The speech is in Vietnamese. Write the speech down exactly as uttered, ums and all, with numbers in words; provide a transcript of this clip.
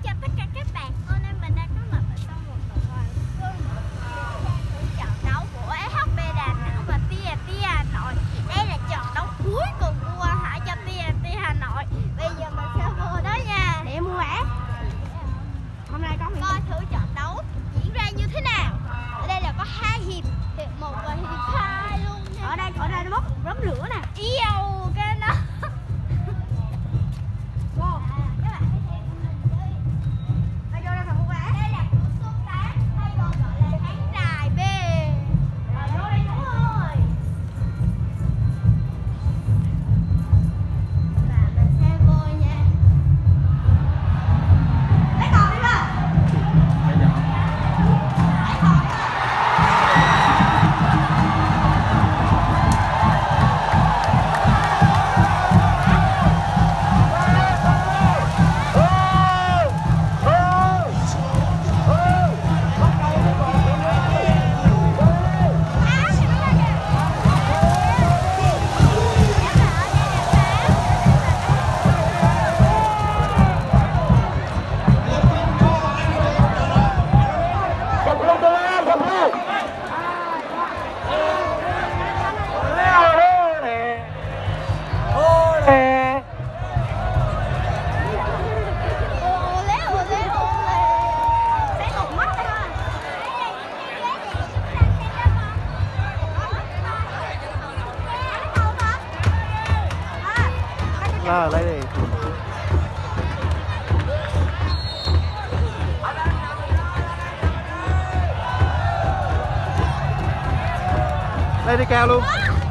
chào tất cả các bạn. Hôm nay mình đang có mặt ở trong một tổ đoàn trận đấu của ét hát bê Đà Nẵng và tê en tê Hà Nội. Đây là trận đấu cuối cùng của Quang Hải cho tê en tê Hà Nội. Bây giờ mình sẽ vô đó nha để mua vé. Hôm nay có coi thử trận đấu diễn ra như thế nào. Ở đây là có hai hiệp, hiệp một và hiệp hai luôn nha. Ở đây ở đây nó bốc bốc lửa nè. Yêu cái nó. Ờ, lấy đi. Lấy đi cao luôn.